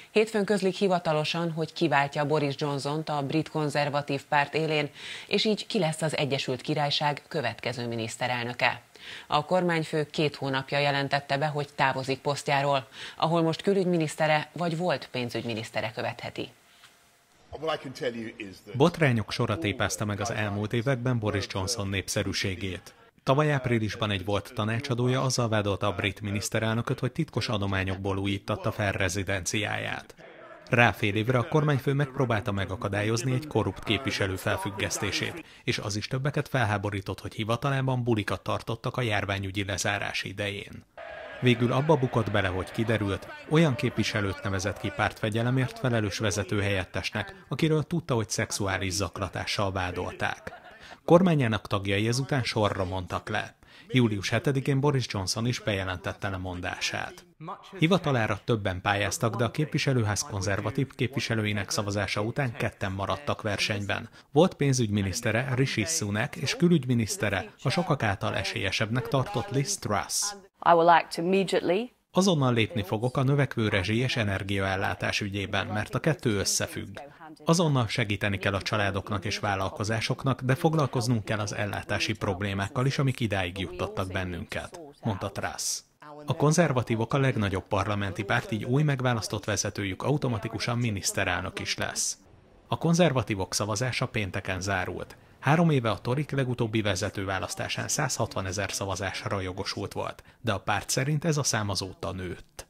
Hétfőn közlik hivatalosan, hogy kiváltja Boris Johnsont a brit konzervatív párt élén, és így ki lesz az Egyesült Királyság következő miniszterelnöke. A kormányfő 2 hónapja jelentette be, hogy távozik posztjáról, ahol most külügyminisztere vagy volt pénzügyminisztere követheti. Botrányok sora tépázta meg az elmúlt években Boris Johnson népszerűségét. Tavaly áprilisban egy volt tanácsadója azzal vádolta a brit miniszterelnököt, hogy titkos adományokból újítatta fel rezidenciáját. Rá fél évre a kormányfő megpróbálta megakadályozni egy korrupt képviselő felfüggesztését, és az is többeket felháborított, hogy hivatalában bulikat tartottak a járványügyi lezárás idején. Végül abba bukott bele, hogy kiderült, olyan képviselőt nevezett ki pártfegyelemért felelős vezetőhelyettesnek, akiről tudta, hogy szexuális zaklatással vádolták. Kormányának tagjai ezután sorra mondtak le. Július 7-én Boris Johnson is bejelentette lemondását. Hivatalára többen pályáztak, de a képviselőház konzervatív képviselőinek szavazása után 2-en maradtak versenyben. Volt pénzügyminisztere Rishi Sunak és külügyminisztere a sokak által esélyesebbnek tartott Liz Truss. Azonnal lépni fogok a növekvő rezsi és energiaellátás ügyében, mert a kettő összefügg. Azonnal segíteni kell a családoknak és vállalkozásoknak, de foglalkoznunk kell az ellátási problémákkal is, amik idáig juttattak bennünket, mondta Truss. A konzervatívok a legnagyobb parlamenti párt, így új megválasztott vezetőjük automatikusan miniszterelnök is lesz. A konzervatívok szavazása pénteken zárult. 3 éve a Torik legutóbbi vezetőválasztásán 160 000 szavazásra jogosult volt, de a párt szerint ez a szám azóta nőtt.